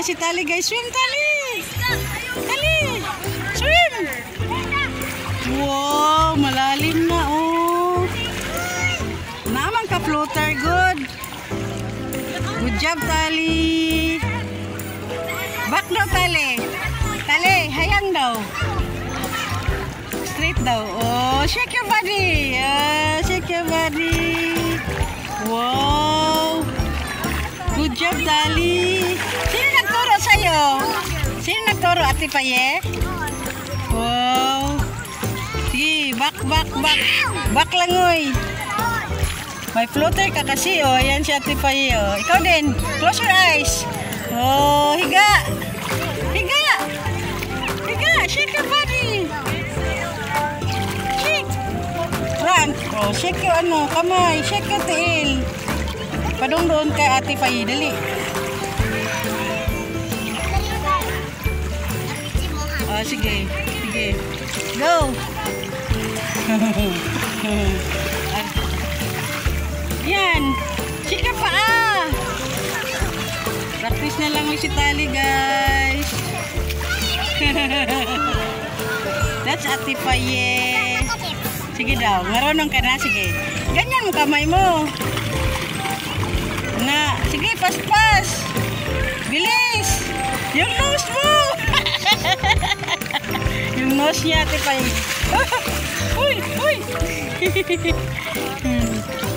si Tali guys. Swim Tali! Tali! Swim! Wow, malalim na oh. Naman ka floater, good. Good job Tali. Back daw Tali. Tali, hayang daw. Straight daw. Oh, shake your body. Shake your body. Wow. Good job, Tali. Sino nagturo sa'yo? Sino nagturo, Ate Paye? Wow. Sige, back. Back lang, oy. May floater ka kasi, oh. Yan si Ate Paye, oh. Ikaw din. Close your eyes. Oh, higa. Shake your body. Shake. Run. Oh, shake your kamay. Shake your tail. Padung doon kay Ate Paye, dali. Oh, sige. Go. Yan. Shake your paa. Practice na lang si Tali, guys. That's Ate Paye. Sige daw, marunong ka na, sige. Ganyan mo kamay mo. Na, sige, pas. Bilis. Yung nose mo. Yung nose niya, Ate Paye. Uy.